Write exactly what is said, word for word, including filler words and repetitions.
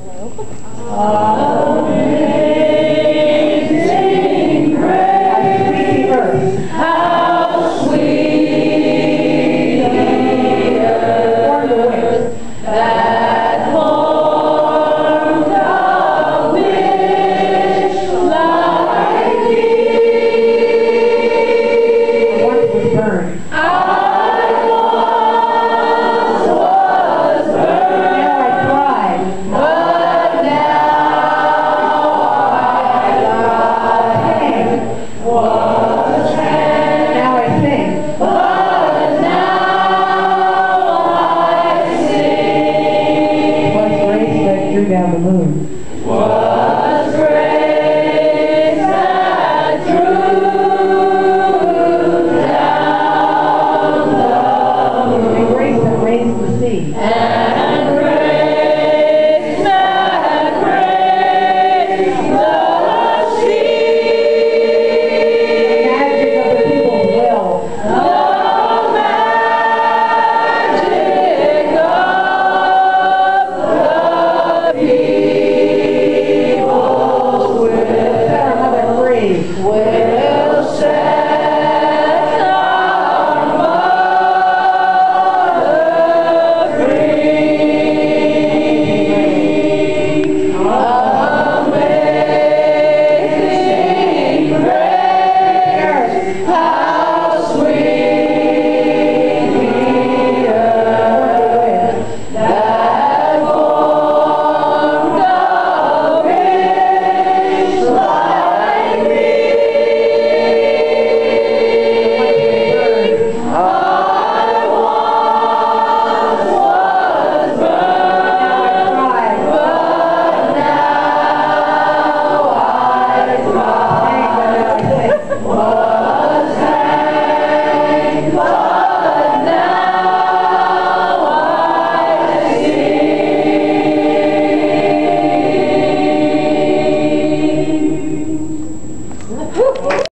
Amazing grace, how sweet the earth that formed a wish like thee. Once was burned. I once was burned. Now I cried. But now I sing. Was hanged. Now I sing. But now I sing. Was grace that drew down the moon. Was